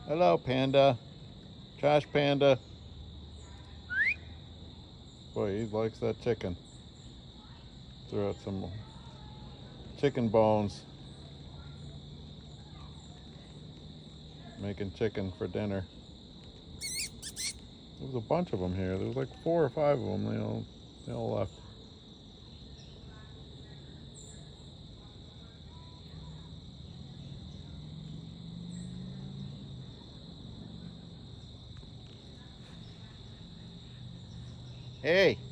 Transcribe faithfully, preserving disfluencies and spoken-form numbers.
Hello, Panda. Trash Panda. Boy, he likes that chicken. Throw out some chicken bones. Making chicken for dinner. There was a bunch of them here. There was like four or five of them. They all, they all left. Hey!